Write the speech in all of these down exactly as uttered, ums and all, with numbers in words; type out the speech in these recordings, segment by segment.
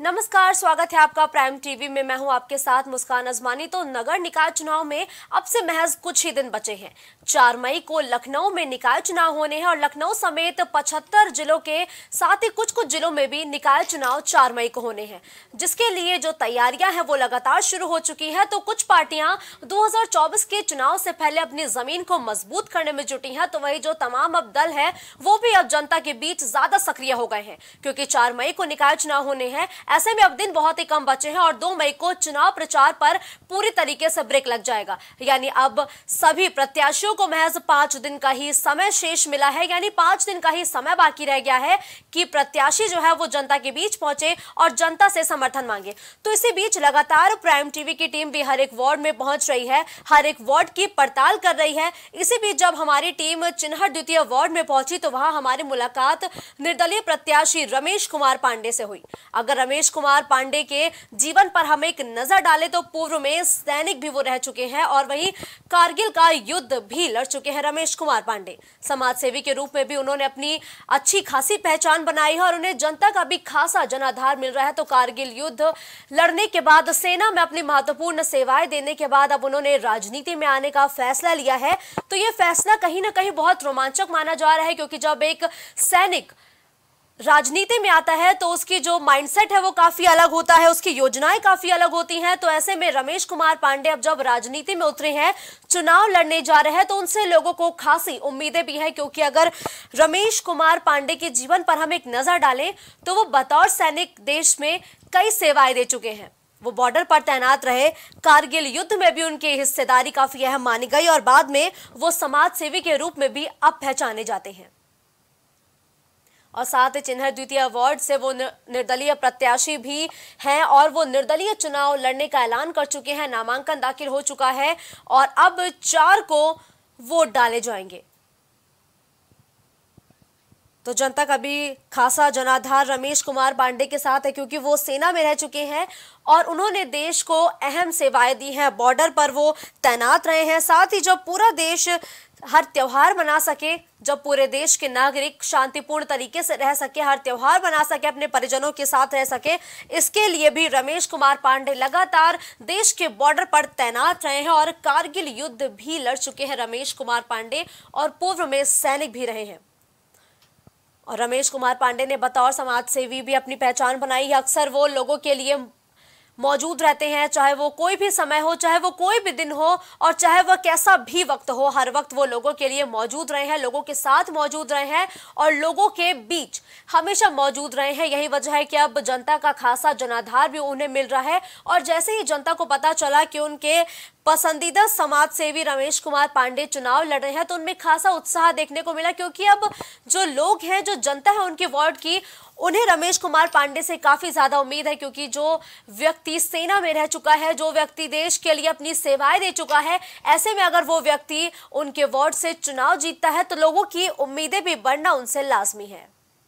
नमस्कार, स्वागत है आपका प्राइम टीवी में। मैं हूं आपके साथ मुस्कान अजमानी। तो नगर निकाय चुनाव में अब से महज कुछ ही दिन बचे हैं। चार मई को लखनऊ में निकाय चुनाव होने हैं और लखनऊ समेत पचहत्तर जिलों के साथ ही कुछ कुछ जिलों में भी निकाय चुनाव चार मई को होने हैं, जिसके लिए जो तैयारियां हैं वो लगातार शुरू हो चुकी है। तो कुछ पार्टियां दो हजार चौबीस के चुनाव से पहले अपनी जमीन को मजबूत करने में जुटी हैं, तो वही जो तमाम अब दल है वो भी अब जनता के बीच ज्यादा सक्रिय हो गए हैं, क्योंकि चार मई को निकाय चुनाव होने हैं। ऐसे में अब दिन बहुत ही कम बचे हैं और दो मई को चुनाव प्रचार पर पूरी तरीके से ब्रेक लग जाएगा। यानी अब सभी प्रत्याशियों को महज पांच दिन का ही समय शेष मिला है, यानी पांच दिन का ही समय बाकी रह गया है कि प्रत्याशी जो है वो जनता के बीच पहुंचे और जनता से समर्थन मांगे। तो इसी बीच लगातार प्राइम टीवी की टीम भी हर एक वार्ड में पहुंच रही है, हर एक वार्ड की पड़ताल कर रही है। इसी बीच जब हमारी टीम चिन्हट द्वितीय वार्ड में पहुंची तो वहां हमारी मुलाकात निर्दलीय प्रत्याशी रमेश कुमार पांडे से हुई। अगर रमेश कुमार पांडे के जीवन पर हम एक नजर डालें तो पूर्व में सैनिक भी वो रह चुके हैं और वहीं कारगिल का युद्ध भी लड़ चुके हैं। रमेश कुमार पांडे समाज सेवी के रूप में भी उन्होंने अपनी अच्छी खासी पहचान बनाई है और उन्हें जनता का भी खासा जनाधार मिल रहा है। तो कारगिल युद्ध लड़ने के बाद, सेना में अपनी महत्वपूर्ण सेवाएं देने के बाद अब उन्होंने राजनीति में आने का फैसला लिया है। तो यह फैसला कहीं ना कहीं बहुत रोमांचक माना जा रहा है, क्योंकि जब एक सैनिक राजनीति में आता है तो उसकी जो माइंडसेट है वो काफी अलग होता है, उसकी योजनाएं काफी अलग होती हैं। तो ऐसे में रमेश कुमार पांडे अब जब राजनीति में उतरे हैं, चुनाव लड़ने जा रहे हैं, तो उनसे लोगों को खासी उम्मीदें भी हैं, क्योंकि अगर रमेश कुमार पांडे के जीवन पर हम एक नजर डालें तो वो बतौर सैनिक देश में कई सेवाएं दे चुके हैं। वो बॉर्डर पर तैनात रहे, कारगिल युद्ध में भी उनकी हिस्सेदारी काफी अहम मानी गई और बाद में वो समाज सेवी के रूप में भी अब पहचाने जाते हैं। और साथ ही चिन्हट द्वितीय वार्ड से वो निर्दलीय प्रत्याशी भी हैं और वो निर्दलीय चुनाव लड़ने का ऐलान कर चुके हैं। नामांकन दाखिल हो चुका है और अब चार को वोट डाले जाएंगे। तो जनता का भी खासा जनाधार रमेश कुमार पांडे के साथ है, क्योंकि वो सेना में रह चुके हैं और उन्होंने देश को अहम सेवाएं दी हैं। बॉर्डर पर वो तैनात रहे हैं। साथ ही जब पूरा देश हर त्योहार मना सके, जब पूरे देश के नागरिक शांतिपूर्ण तरीके से रह सके, हर त्योहार मना सके, अपने परिजनों के साथ रह सके, इसके लिए भी रमेश कुमार पांडे लगातार देश के बॉर्डर पर तैनात रहे हैं और कारगिल युद्ध भी लड़ चुके हैं रमेश कुमार पांडे और पूर्व में सैनिक भी रहे हैं। और रमेश कुमार पांडे ने बतौर समाज सेवी भी अपनी पहचान बनाई है। अक्सर वो लोगों के लिए मौजूद रहते हैं, चाहे वो कोई भी समय हो, चाहे वो कोई भी दिन हो और चाहे वह कैसा भी वक्त हो, हर वक्त वो लोगों के लिए मौजूद रहे हैं, लोगों के साथ मौजूद रहे हैं और लोगों के बीच हमेशा मौजूद रहे हैं। यही वजह है कि अब जनता का खासा जनाधार भी उन्हें मिल रहा है। और जैसे ही जनता को पता चला कि उनके पसंदीदा समाज सेवी रमेश कुमार पांडे चुनाव लड़ रहे हैं, तो उनमें खासा उत्साह देखने को मिला, क्योंकि अब जो लोग हैं, जो जनता है उनके वार्ड की, उन्हें रमेश कुमार पांडे से काफी ज्यादा उम्मीद है। क्योंकि जो व्यक्ति सेना में रह चुका है, जो व्यक्ति देश के लिए अपनी सेवाएं दे चुका है, ऐसे में अगर वो व्यक्ति उनके वार्ड से चुनाव जीतता है तो लोगों की उम्मीदें भी बढ़ना उनसे लाजमी है।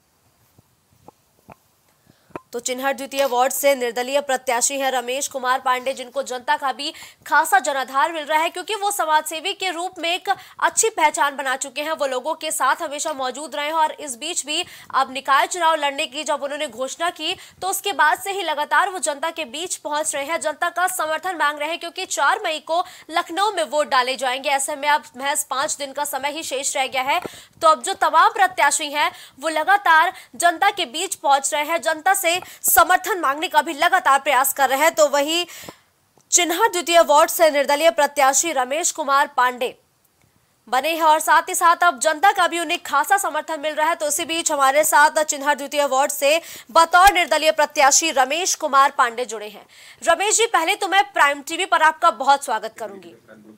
तो चिन्हट द्वितीय वार्ड से निर्दलीय प्रत्याशी हैं रमेश कुमार पांडे, जिनको जनता का भी खासा जनाधार मिल रहा है, क्योंकि वो समाज सेवी के रूप में एक अच्छी पहचान बना चुके हैं। वो लोगों के साथ हमेशा मौजूद रहे हैं और इस बीच भी अब निकाय चुनाव लड़ने की जब उन्होंने घोषणा की तो उसके बाद से ही लगातार वो जनता के बीच पहुंच रहे हैं, जनता का समर्थन मांग रहे हैं, क्योंकि चार मई को लखनऊ में वोट डाले जाएंगे। ऐसे में अब महज पांच दिन का समय ही शेष रह गया है। तो अब जो तमाम प्रत्याशी हैं वो लगातार जनता के बीच पहुंच रहे हैं, जनता से समर्थन मांगने का भी लगातार प्रयास कर रहे हैं। तो वही चिन्हट द्वितीय वार्ड से निर्दलीय प्रत्याशी रमेश कुमार पांडे बने हैं और साथ ही साथ अब जनता का भी उन्हें खासा समर्थन मिल रहा है। तो इसी बीच हमारे साथ चिन्हट द्वितीय वार्ड से बतौर निर्दलीय प्रत्याशी रमेश कुमार पांडे जुड़े हैं। रमेश जी, पहले तो मैं प्राइम टीवी पर आपका बहुत स्वागत करूंगी।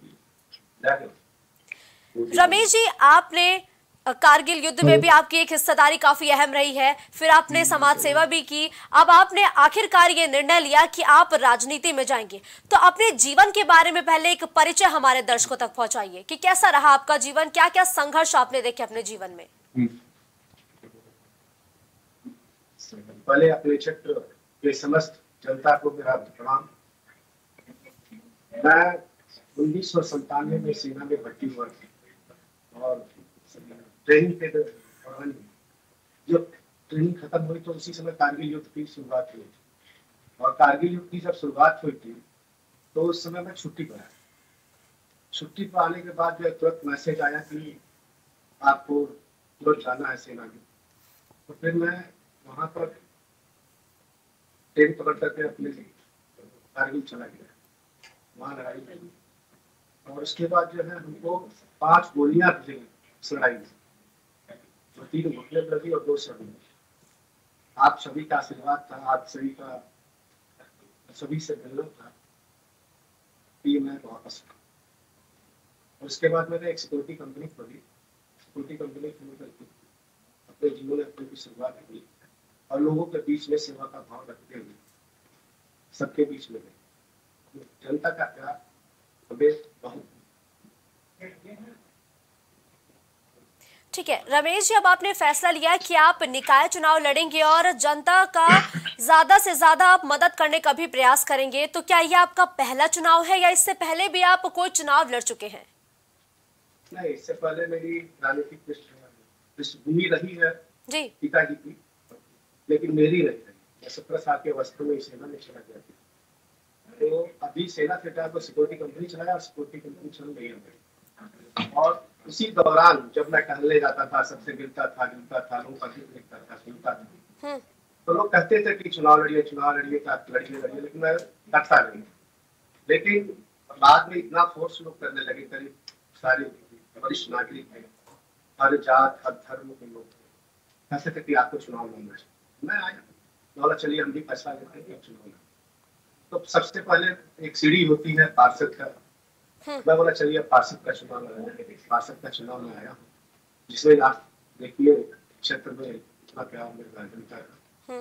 रमेश जी, आपने कारगिल युद्ध में भी आपकी एक हिस्सेदारी काफी अहम रही है, फिर आपने समाज सेवा भी की, अब आपने आखिरकार ये निर्णय लिया कि आप राजनीति में जाएंगे। तो अपने जीवन के बारे में पहले एक परिचय हमारे दर्शकों तक पहुंचाइए कि कैसा रहा आपका जीवन, क्या क्या संघर्ष आपने देखे अपने जीवन में। पहले अपने क्षेत्र के समस्त जनता को मेरा प्रणाम। मैं उन्नीस सौ संतानवे में सेना में भर्ती हुआ और ट्रेनिंग के दौरान जब ट्रेनिंग खत्म हुई तो उसी समय कारगिल युद्ध की शुरुआत हुई। और कारगिल युद्ध की जब शुरुआत हुई थी तो उस समय मैं छुट्टी पर आया। छुट्टी पर आने के बाद जो तुरंत मैसेज आया कि आपको तुरंत जाना है सेना में। तो फिर मैं वहां पर ट्रेन पकड़ करके अपने कारगिल चला गया, वहां लड़ाई लड़ी और उसके बाद जो है हमको पांच गोलियां मिली इस लड़ाई में, जो तीन घुटने पर लगी और दो सर में। आप सभी का आशीर्वाद था, आप सभी का सभी से मिलना था कि मैं वापस और उसके बाद मैंने एक सिक्योरिटी कंपनी खोली। सिक्योरिटी कंपनी खोल करके अपने जीवन में अपनी शुरुआत की और लोगों के बीच में सेवा का भाव रखते हुए सबके बीच में जनता का प्यार हमें बहुत। ठीक है रमेश जी, अब आपने फैसला लिया कि आप निकाय चुनाव लड़ेंगे और जनता का ज्यादा से ज्यादा आप मदद करने का भी प्रयास करेंगे, तो क्या यह आपका पहला चुनाव है या इससे पहले भी आप कोई चुनाव लड़ चुके हैं? नहीं, इससे पहले मेरी राजनीतिक पृष्ठभूमि रही है जी पिताजी की, लेकिन मेरी नहीं रही। मैं सत्रह साल के अवस्था में सेना में चला गया था, तो अभी सेना से को सिक्योरिटी कंपनी चलाया, सिक्योरिटी कंपनी चल रही है। और उसी दौरान जब मैं टहलने जाता था, सबसे मिलता था, जुलता था, लोगों का दिल देखता था, सुनता था, तो लोग कहते थे कि चुनाव लड़िए चुनाव लड़िए लड़िए लड़िए, लेकिन मैं करता नहीं। लेकिन बाद में इतना फोर्स लोग करने लगे, करीब सारे वरिष्ठ नागरिक थे, हर जात हर धर्म के लोग कहते थे कि आपको चुनाव लड़ना चाहिए। मैं आया, बोला चलिए हम भी फैसला लेते हैं चुनाव लड़ना। तो सबसे पहले एक सीढ़ी होती है पार्षद का, मैं बोला चलिए पार्षद का चुनाव लड़ाया। पार्षद का चुनाव में आया, जिसमें आप देखिए क्षेत्र में इतना प्यार मिल रहा जनता का।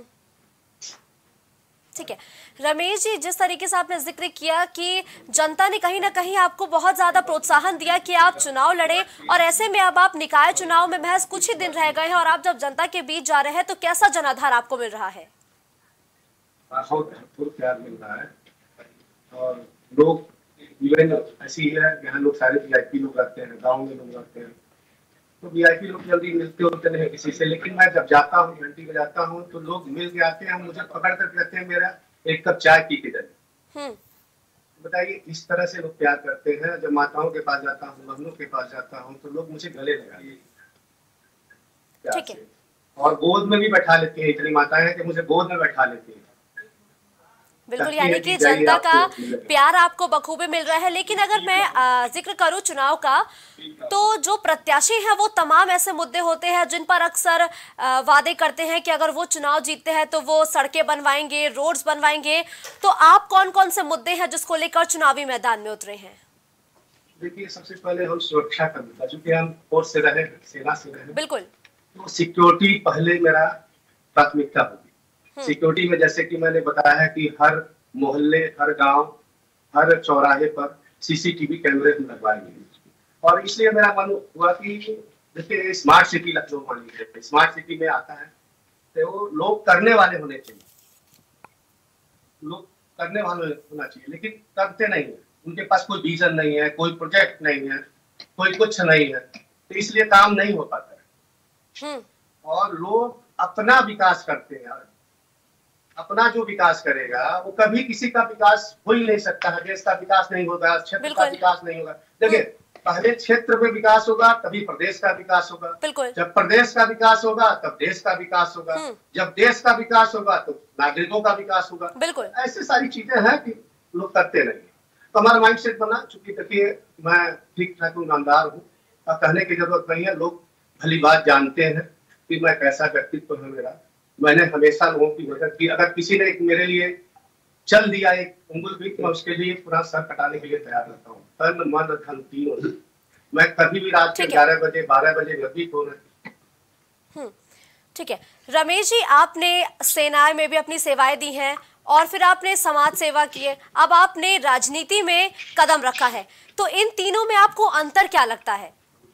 ठीक है रमेश जी, जिस तरीके से आपने जिक्र किया कि जनता ने कहीं ना कहीं आपको बहुत ज्यादा प्रोत्साहन दिया कि आप चुनाव लड़े, और ऐसे में अब आप निकाय चुनाव में महज कुछ ही दिन रह गए हैं और आप जब जनता के बीच जा रहे हैं, तो कैसा जनाधार आपको मिल रहा है? बहुत भरपूर प्यार मिल रहा है और लोग इवन ऐसी है, यहाँ लोग सारे वीआईपी लोग आते हैं, गाँव में लोग आते हैं, तो वीआईपी लोग जल्दी मिलते होते नहीं किसी से, लेकिन मैं जब जाता हूँ घंटी बजाता हूँ तो लोग मिल के आते हैं, मुझे पकड़ कर कहते हैं मेरा एक कप चाय पी के जाइए। बताइए, इस तरह से लोग प्यार करते हैं। जब माताओं के पास जाता हूँ, बहनों के पास जाता हूँ, तो लोग मुझे गले लगाइए ठीक है, और गोद में भी बैठा लेती है। इतनी माताएं हैं कि मुझे गोद में बैठा लेती है। बिल्कुल, यानी कि जनता का प्यार आपको बखूबी मिल रहा है। लेकिन अगर मैं जिक्र करूं चुनाव का, तो जो प्रत्याशी हैं वो तमाम ऐसे मुद्दे होते हैं जिन पर अक्सर वादे करते हैं कि अगर वो चुनाव जीतते हैं तो वो सड़कें बनवाएंगे, रोड्स बनवाएंगे। तो आप कौन कौन से मुद्दे हैं जिसको लेकर चुनावी मैदान में उतरे हैं? देखिए, सबसे पहले हम सुरक्षा का मुद्दा, चूंकि हम फोर्स से रहे, सेना से रहे, बिल्कुल, तो सिक्योरिटी पहले मेरा प्राथमिकता होगी। सिक्योरिटी में जैसे कि मैंने बताया है कि हर मोहल्ले, हर गांव, हर चौराहे पर सीसीटीवी कैमरे लगवाए गए, और इसलिए मेरा मन हुआ कि देखिए स्मार्ट सिटी लखनऊ मान लीजिए, स्मार्ट सिटी में आता है तो वो लोग करने वाले होने चाहिए, लोग करने वाले होना चाहिए, लेकिन करते नहीं है। उनके पास कोई विजन नहीं है, कोई प्रोजेक्ट नहीं है, कोई कुछ नहीं है, तो इसलिए काम नहीं हो पाता है। और लोग अपना विकास करते हैं, अपना जो विकास करेगा वो कभी किसी का विकास हो ही नहीं सकता है। देश का विकास नहीं होगा, क्षेत्र का विकास नहीं होगा। देखिए, पहले क्षेत्र में विकास होगा तभी प्रदेश का विकास होगा, जब प्रदेश का विकास होगा तब देश का विकास होगा, जब देश का विकास होगा तो नागरिकों का विकास होगा। बिल्कुल, ऐसी सारी चीजें हैं कि लोग करते नहीं। तो हमारा माइंड सेट बना, चूंकि देखिए मैं ठीक ठाक ईमानदार हूँ और कहने की जरूरत नहीं है, लोग भली बात जानते हैं कि मैं कैसा व्यक्तित्व है मेरा। मैंने हमेशा लोगों की मदद की, अगर किसी ने मेरे लिए चल दिया एक उंगल भी, मैं उसके लिए पूरा सर कटाने के लिए तैयार रहता हूँ। तन मन धन तीनों, मैं कभी भी रात के ग्यारह बजे बारह बजे व्यक्ति को नहीं। ठीक है रमेश जी, आपने सेना में भी अपनी सेवाएं दी हैं और फिर आपने समाज सेवा की है, अब आपने राजनीति में कदम रखा है, तो इन तीनों में आपको अंतर क्या लगता है?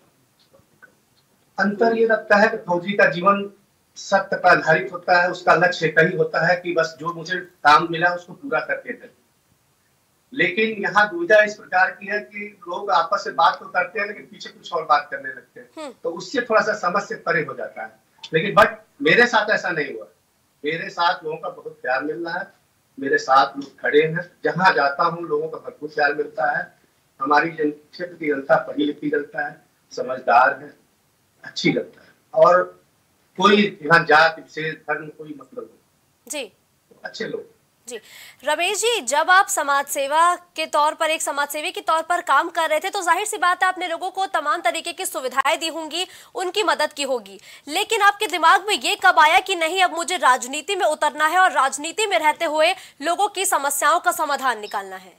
अंतर ये लगता है कि फौजी का जीवन सत्य पर आधारित होता है, उसका लक्ष्य एक ही होता है कि बस जो मुझे काम मिला उसको पूरा करके दे। लेकिन यहाँ दुविधा इस प्रकार की है कि लोग आपस में बात तो करते हैं लेकिन पीछे कुछ और बात करने लगते हैं, तो उससे थोड़ा सा समझ से परे हो जाता है। लेकिन बट मेरे साथ ऐसा नहीं हुआ, मेरे साथ लोगों का बहुत प्यार मिल रहा है। मेरे साथ लोग खड़े हैं। जहां जाता हूं लोगों का भरपूर प्यार मिलता है। हमारी जन क्षेत्र की जनता पढ़ी लिखी जनता है, समझदार है, अच्छी जनता है, और कोई यहाँ जात विशेष धर्म कोई मतलब नहीं जी, अच्छे लोग। जी रमेश जी, जब आप समाज सेवा के तौर पर एक समाज सेवी के तौर पर काम कर रहे थे तो जाहिर सी बात है आपने लोगों को तमाम तरीके की सुविधाएं दी होंगी, उनकी मदद की होगी, लेकिन आपके दिमाग में ये कब आया कि नहीं अब मुझे राजनीति में उतरना है और राजनीति में रहते हुए लोगों की समस्याओं का समाधान निकालना है?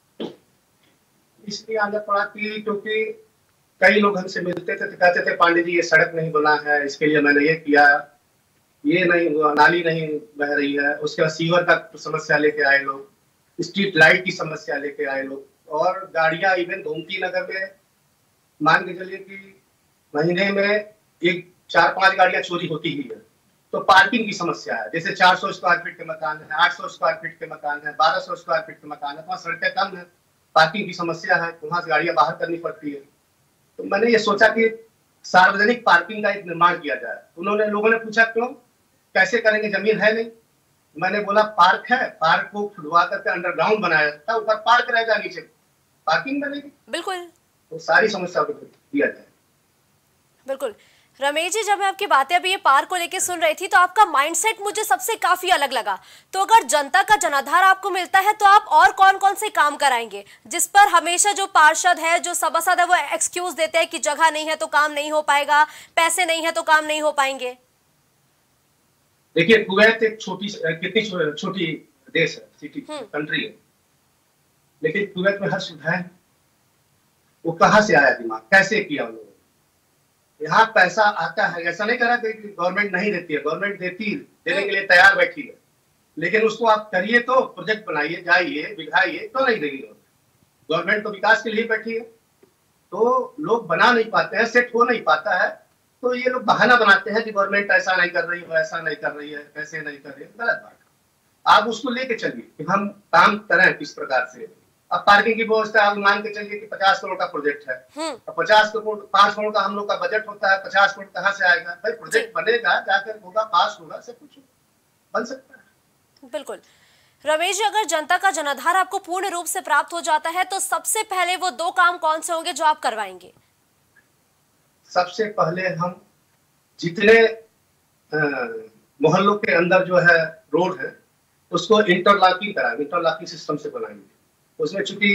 इसलिए आगे पड़ा कि क्योंकि कई लोग हमसे मिलते थे तो कहते थे पांडे जी ये सड़क नहीं बना है, इसके लिए मैंने ये किया, ये नहीं हुआ, नाली नहीं बह रही है। उसके बाद सीवर का समस्या लेके आए लोग, स्ट्रीट लाइट की समस्या लेके आए लोग, और गाड़ियां इवन गोमती नगर में मान के चलिए कि महीने में एक चार पांच गाड़ियां चोरी होती ही है। तो पार्किंग की समस्या है, जैसे चार सौ स्क्वायर फीट के मकान है, आठ सौ स्क्वायर फीट के मकान है, बारह सौ स्क्वायर फीट के मकान है, वहाँ सड़कें कम है, पार्किंग की समस्या है, वहां से गाड़ियां बाहर करनी पड़ती है। तो मैंने ये सोचा कि सार्वजनिक पार्किंग का एक निर्माण किया जाए। उन्होंने लोगों ने पूछा क्यों, कैसे करेंगे, जमीन है नहीं। मैंने बोला पार्क है, पार्क को खुदवा करके अंडरग्राउंड बनाया जाता है, ऊपर पार्क रहेगा, नीचे पार्किंग बनेगी। बिल्कुल, तो सारी समस्या को दिया जाए। बिल्कुल रमेश जी, जब मैं आपकी बातें अभी ये पार्क को लेके सुन रही थी तो आपका माइंडसेट मुझे सबसे काफी अलग लगा। तो अगर जनता का जनाधार आपको मिलता है तो आप और कौन कौन से काम कराएंगे, जिस पर हमेशा जो पार्षद है, जो सभासद है, वो एक्सक्यूज देते हैं कि जगह नहीं है तो काम नहीं हो पाएगा, पैसे नहीं है तो काम नहीं हो पाएंगे? देखिए, कुवैत एक छोटी कितनी छोटी देश है, सिटी कंट्री है, लेकिन कुवैत में हर सुविधा है। वो कहाँ से आया दिमाग, कैसे किया उन्होंने? यहाँ पैसा आता है, ऐसा नहीं करा कि गवर्नमेंट नहीं देती है, गवर्नमेंट देती है, देने के लिए तैयार बैठी है, लेकिन उसको आप करिए तो प्रोजेक्ट बनाइए, जाइए बिठाइए, तो नहीं देगी गवर्नमेंट। गवर्नमेंट तो विकास के लिए बैठी है, तो लोग बना नहीं पाते हैं, सेट हो नहीं पाता है, तो ये लोग बहाना बनाते हैं कि गवर्नमेंट ऐसा नहीं कर रही है, ऐसा नहीं कर रही है, कैसे नहीं कर रही है। गलत बात। आप उसको लेके चलिए कि हम काम करें किस प्रकार से। अब पार्किंग की व्यवस्था आप मान के चलिए कि पचास करोड़ का प्रोजेक्ट है, अब पचास करोड़ पांच करोड़ का हम लोग का बजट होता है, पचास करोड़ कहाँ से आएगा? भाई प्रोजेक्ट बनेगा, जाकर होगा, पास होगा, सब कुछ बन सकता है। बिल्कुल रमेश जी, अगर जनता का जनाधार आपको पूर्ण रूप से प्राप्त हो जाता है तो सबसे पहले वो दो काम कौन से होंगे जो आप करवाएंगे? सबसे पहले हम जितने मोहल्लों के अंदर जो है रोड है उसको इंटरलॉकिंग कराएंगे, इंटरलॉकिंग सिस्टम से बनाएंगे। उसमें चूंकि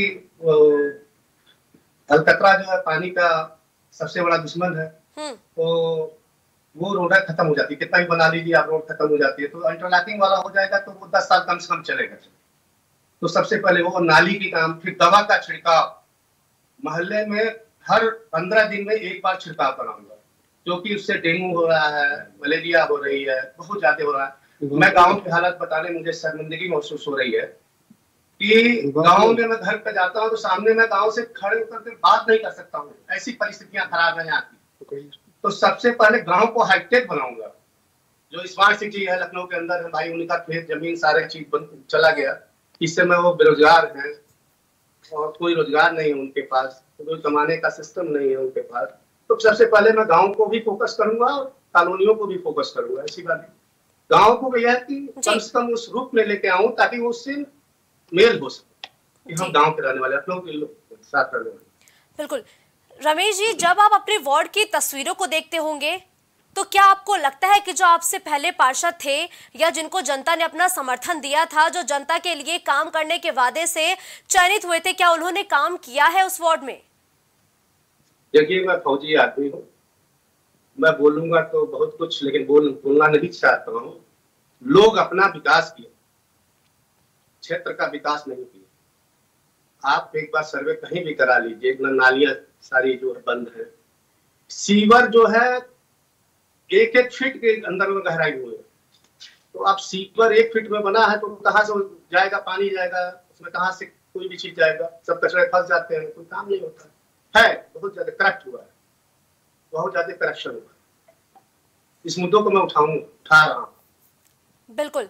अलकतरा जो है पानी का सबसे बड़ा दुश्मन है, तो वो रोड खत्म हो जाती है, कितना भी बना लीजिए आप, रोड खत्म हो जाती है। तो इंटरलॉकिंग वाला हो जाएगा तो वो दस साल कम से कम चलेगा। तो सबसे पहले वो नाली की काम, फिर दवा का छिड़काव, मोहल्ले में हर पंद्रह दिन में एक बार छिड़काव कराऊंगा, क्योंकि उससे डेंगू हो रहा है, मलेरिया हो रही है, बहुत ज्यादा हो रहा है। मैं गांव की हालत बताने मुझे शर्मिंदगी महसूस हो रही है कि गांव में मैं घर पे जाता हूं तो सामने मैं गांव से खड़े होकर के बात नहीं कर सकता हूँ, ऐसी परिस्थितियां खराब है यहाँ की। तो सबसे पहले गांव को हाईटेक बनाऊंगा। जो स्मार्ट सिटी है लखनऊ के अंदर है भाई, उनका खेत जमीन सारे चीज बंद चला गया, इस समय वो बेरोजगार है और कोई रोजगार नहीं है उनके पास, कोई कमाने का सिस्टम नहीं है उनके पास। तो सबसे पहले मैं गांव को भी फोकस करूंगा और कॉलोनियों को भी फोकस करूंगा। ऐसी बात है, गांव को यह है कि कम से कम उस रूप में लेके आऊं ताकि वो उससे मेल हो सके कि हम गांव के रहने वाले, लखनऊ के लोग साथ रहने वाले। बिल्कुल रमेश जी, जब आप अपने वार्ड की तस्वीरों को देखते होंगे तो क्या आपको लगता है कि जो आपसे पहले पार्षद थे या जिनको जनता ने अपना समर्थन दिया था, जो जनता के लिए काम करने के वादे से चयनित हुए थे, क्या उन्होंने काम किया है उस वार्ड में? देखिए, मैं फौजी आदमी हूँ, मैं बोलूंगा तो बहुत कुछ, लेकिन बोल बोलना नहीं चाहता हूँ। लोग अपना विकास किया, क्षेत्र का विकास नहीं किया। आप एक बार सर्वे कहीं भी करा लीजिए, नालियां सारी जो है बंद है, सीवर जो है एक एक फीट के अंदर में गहराई हुई है। तो आप सीवर एक फीट में बना है तो कहाँ से जाएगा पानी, जाएगा उसमें, कहाँ से कोई भी चीज जाएगा? सब कचरे फंस जाते हैं, कोई काम नहीं होता है। बहुत ज्यादा करप्ट हुआ है, बहुत ज्यादा करप्शन हुआ है। इस मुद्दों को मैं उठाऊंगा, उठा रहा हूँ। बिल्कुल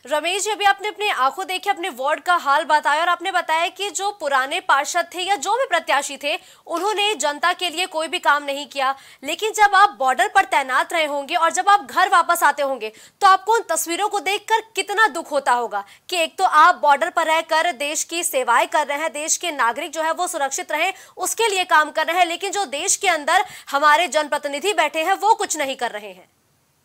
रमेश जी, अभी आपने अपनी आंखों देखे अपने वार्ड का हाल बताया और आपने बताया कि जो पुराने पार्षद थे या जो भी प्रत्याशी थे उन्होंने जनता के लिए कोई भी काम नहीं किया। लेकिन जब आप बॉर्डर पर तैनात रहे होंगे और जब आप घर वापस आते होंगे तो आपको उन तस्वीरों को देखकर कितना दुख होता होगा कि एक तो आप बॉर्डर पर रहकर देश की सेवाएं कर रहे हैं, देश के नागरिक जो है वो सुरक्षित रहे उसके लिए काम कर रहे हैं, लेकिन जो देश के अंदर हमारे जनप्रतिनिधि बैठे हैं वो कुछ नहीं कर रहे हैं।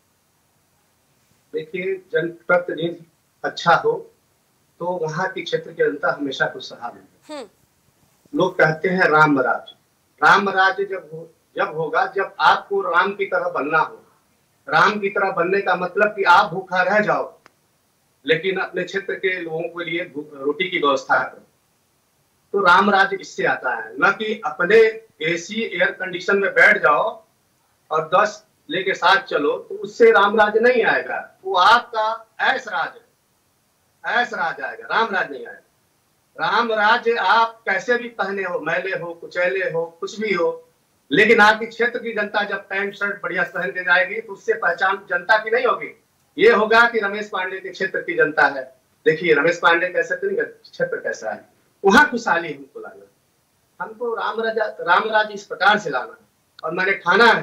देखिए, जनप्रतिनिधि अच्छा हो तो वहां की क्षेत्र की जनता हमेशा खुशहाल है। लोग कहते हैं राम राज, राम राज जब हो जब होगा जब आपको राम की तरह बनना हो। राम की तरह बनने का मतलब कि आप भूखा रह जाओ लेकिन अपने क्षेत्र के लोगों के लिए रोटी की व्यवस्था करो। तो राम राज इससे आता है, न कि अपने एसी एयर कंडीशन में बैठ जाओ और दस लेके साथ चलो, तो उससे राम राज नहीं आएगा। वो आपका ऐश राज है, ऐश राज आएगा, राम राज नहीं आएगा। राम राज आप कैसे भी पहने हो, मैले हो, कुचैले हो, कुछ भी हो, लेकिन आपके क्षेत्र की जनता जब पैंट शर्ट बढ़िया पहन के जाएगी तो उससे पहचान जनता की नहीं होगी। ये होगा कि रमेश पांडे के क्षेत्र की जनता है। देखिए रमेश पांडे कैसे क्षेत्र कैसा है, वहां खुशहाली हमको लाना। हमको राम राज राम राज इस प्रकार से लाना और मैंने ठाना है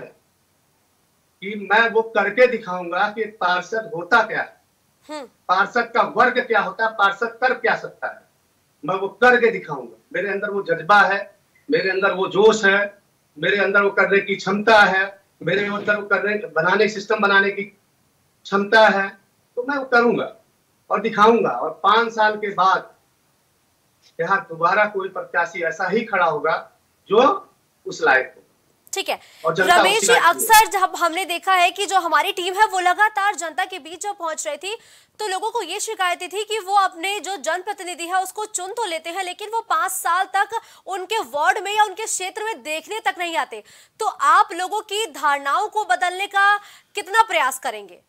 कि मैं वो करके दिखाऊंगा कि पार्षद होता क्या है, पार्षद का वर्ग क्या होता है, पार्षद कर क्या सकता है, मैं वो करके दिखाऊंगा। मेरे अंदर वो जज्बा है, मेरे अंदर वो जोश है, मेरे अंदर वो करने की क्षमता है, मेरे अंदर वो करने बनाने सिस्टम बनाने की क्षमता है, तो मैं वो करूंगा और दिखाऊंगा। और पांच साल के बाद यहाँ दोबारा कोई प्रत्याशी ऐसा ही खड़ा होगा जो उस लायक हो। ठीक है रमेश जी, अक्सर जब हमने देखा है कि जो हमारी टीम है वो लगातार जनता के बीच जब पहुंच रही थी तो लोगों को ये शिकायतें थी कि वो अपने जो जनप्रतिनिधि है उसको चुन तो लेते हैं लेकिन वो पांच साल तक उनके वार्ड में या उनके क्षेत्र में देखने तक नहीं आते। तो आप लोगों की धारणाओं को बदलने का कितना प्रयास करेंगे?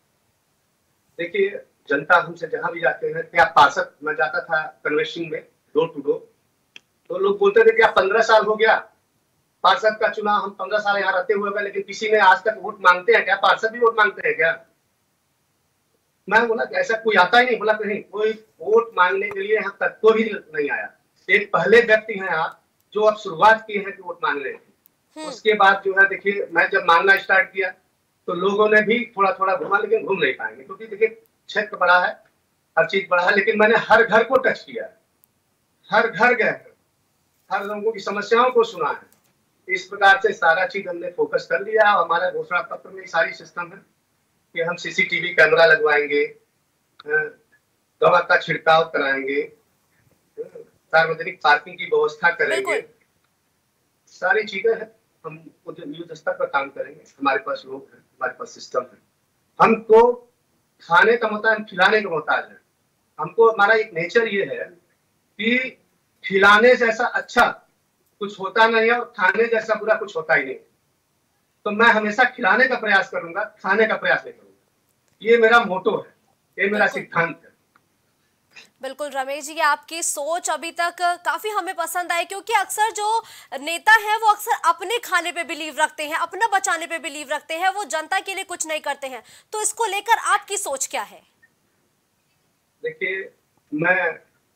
देखिए, जनता हमसे जहां भी जाते हैं, क्या पार्षद, मैं जाता था कन्वेंशन में डोर टू डोर, तो लोग बोलते थे क्या पंद्रह साल हो गया पार्षद का चुनाव, हम पंद्रह साल यहाँ रहते हुए, लेकिन किसी ने आज तक वोट मांगते हैं क्या? पार्षद भी वोट मांगते हैं क्या? मैं बोला कि ऐसा कोई आता ही नहीं। बोला नहीं, कोई वोट मांगने के लिए यहाँ तक तो भी नहीं आया। एक पहले व्यक्ति हैं आप जो अब शुरुआत की है कि वोट मांगने की। उसके बाद जो है देखिए, मैं जब मांगना स्टार्ट किया तो लोगों ने भी थोड़ा थोड़ा घुमा, लेकिन घूम नहीं पाएंगे क्योंकि देखिए क्षेत्र बड़ा है, हर चीज बड़ा है, लेकिन मैंने हर घर को टच किया, हर घर गए, हर लोगों की समस्याओं को सुना है। इस प्रकार से सारा चीज हमने फोकस कर लिया। हमारे घोषणा पत्र में सारी सिस्टम है कि हम सीसीटीवी कैमरा लगवाएंगे, दवा का छिड़काव कराएंगे, सार्वजनिक पार्किंग की व्यवस्था करेंगे, सारी चीजें हैं। हम युद्ध स्तर पर काम करेंगे। हमारे पास लोग हैं, हमारे पास सिस्टम है। हमको खाने का मोहताज, हम खिलाने का मोहताज है। हमको हमारा एक नेचर ये है कि खिलाने जैसा अच्छा कुछ होता नहीं है और खाने जैसा बुरा कुछ होता ही नहीं। तो मैं हमेशा खिलाने का प्रयास करूंगा, खाने का प्रयास नहीं करूंगा। ये मेरा मोटो है, ये मेरा सिद्धांत है। बिल्कुल रमेश जी, आपकी सोच अभी तक काफी हमें पसंद आई क्योंकि अक्सर जो नेता है वो अक्सर अपने खाने पे बिलीव रखते हैं, अपना बचाने पे बिलीव रखते हैं, वो जनता के लिए कुछ नहीं करते हैं। तो इसको लेकर आपकी सोच क्या है? देखिए, मैं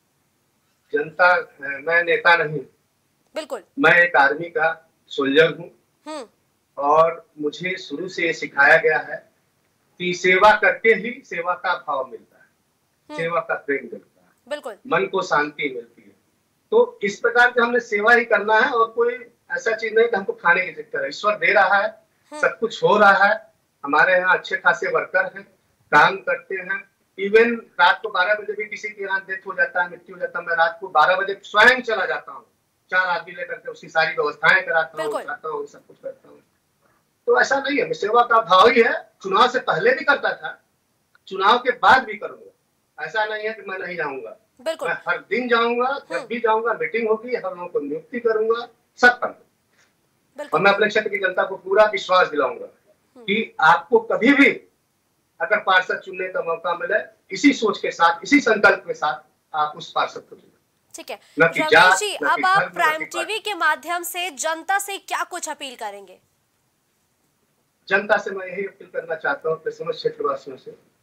जनता, मैं नेता नहीं, बिल्कुल मैं एक आर्मी का सोल्जर हूँ और मुझे शुरू से ये सिखाया गया है कि सेवा करके ही सेवा का भाव मिलता है, सेवा का प्रेम मिलता है, बिल्कुल मन को शांति मिलती है। तो इस प्रकार से हमने सेवा ही करना है और कोई ऐसा चीज नहीं कि हमको खाने की चक्कर है। ईश्वर दे रहा है, सब कुछ हो रहा है। हमारे यहाँ अच्छे खासे वर्कर हैं, काम करते हैं। इवन रात को बारह बजे भी किसी के यहाँ डेथ हो जाता है, मृत्यु हो जाता है, मैं रात को बारह बजे स्वयं चला जाता हूँ, चार आदमी लेकर के उसकी सारी व्यवस्थाएं कराता हूँ, कराता हूँ, सब कुछ करता हूँ। तो ऐसा नहीं है, सेवा का भाव ही है। चुनाव से पहले भी करता था, चुनाव के बाद भी करूंगा। ऐसा नहीं है कि मैं नहीं जाऊंगा, मैं हर दिन जाऊंगा, जब भी जाऊंगा मीटिंग होगी, हर लोगों को नियुक्ति करूंगा, सब करूंगा। और मैं अपने क्षेत्र की जनता को पूरा विश्वास दिलाऊंगा कि आपको कभी भी अगर पार्षद चुनने का मौका मिले, इसी सोच के साथ, इसी संकल्प के साथ आप उस पार्षद को चुनें। ठीक है रमेश जी, अब आप प्राइम टीवी के माध्यम से जनता से क्या कुछ अपील करेंगे? जनता से मैं यही अपील करना चाहता हूँ, क्रिसमस क्षेत्रवासियों से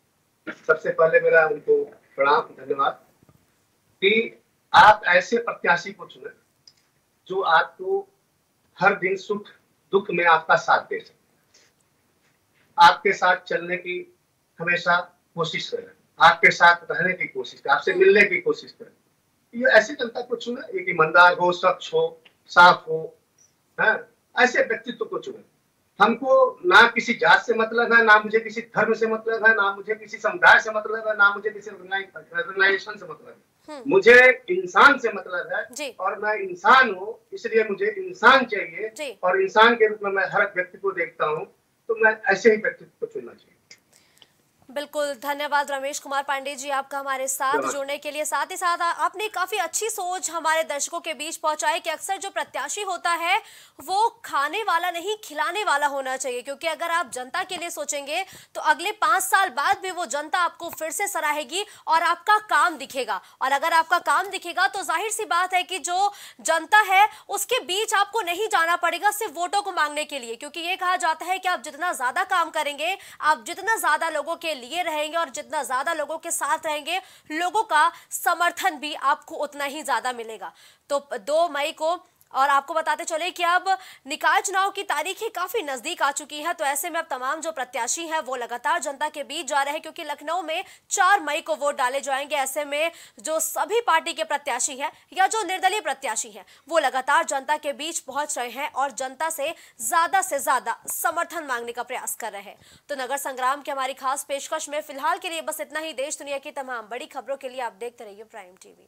सबसे पहले मेरा उनको प्रणाम, धन्यवाद कि आप ऐसे प्रत्याशी को चुने जो आपको हर दिन सुख दुख में आपका साथ दे सके, आपके साथ चलने की हमेशा कोशिश करें, आपके साथ रहने की कोशिश करें, आपसे मिलने की कोशिश करें। ये ऐसी जनता को चुने, एक ईमानदार हो, स्वच्छ हो, साफ हो, है ऐसे व्यक्तित्व को चुने। हमको ना किसी जात से मतलब है, ना मुझे किसी धर्म से मतलब है, ना मुझे किसी समुदाय से मतलब है, ना मुझे किसी ऑर्गेनाइजेशन से मतलब है। मुझे इंसान से मतलब है और मैं इंसान हूँ, इसलिए मुझे इंसान चाहिए और इंसान के रूप में मैं हर व्यक्ति को देखता हूँ, तो मैं ऐसे ही व्यक्तित्व को चुनना चाहिए। बिल्कुल, धन्यवाद रमेश कुमार पांडे जी आपका हमारे साथ जुड़ने के लिए। साथ ही साथ आपने काफी अच्छी सोच हमारे दर्शकों के बीच पहुंचाई कि अक्सर जो प्रत्याशी होता है वो खाने वाला नहीं खिलाने वाला होना चाहिए, क्योंकि अगर आप जनता के लिए सोचेंगे तो अगले पांच साल बाद भी वो जनता आपको फिर से सराहेगी और आपका काम दिखेगा। और अगर आपका काम दिखेगा तो जाहिर सी बात है कि जो जनता है उसके बीच आपको नहीं जाना पड़ेगा सिर्फ वोटों को मांगने के लिए, क्योंकि ये कहा जाता है कि आप जितना ज्यादा काम करेंगे, आप जितना ज्यादा लोगों के लिए रहेंगे और जितना ज्यादा लोगों के साथ रहेंगे, लोगों का समर्थन भी आपको उतना ही ज्यादा मिलेगा। तो दो मई को, और आपको बताते चले कि अब निकाय चुनाव की तारीखें काफी नजदीक आ चुकी हैं, तो ऐसे में अब तमाम जो प्रत्याशी हैं वो लगातार जनता के बीच जा रहे हैं, क्योंकि लखनऊ में चार मई को वोट डाले जाएंगे। ऐसे में जो सभी पार्टी के प्रत्याशी हैं या जो निर्दलीय प्रत्याशी हैं वो लगातार जनता के बीच पहुंच रहे हैं और जनता से ज्यादा से ज्यादा समर्थन मांगने का प्रयास कर रहे हैं। तो नगर संग्राम की हमारी खास पेशकश में फिलहाल के लिए बस इतना ही। देश दुनिया की तमाम बड़ी खबरों के लिए आप देखते रहिए प्राइम टीवी।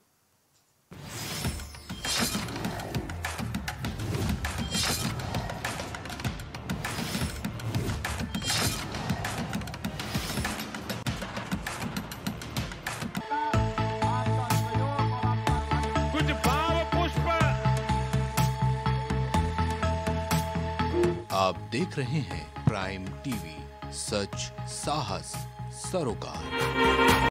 आप देख रहे हैं प्राइम टीवी, सच साहस सरोकार।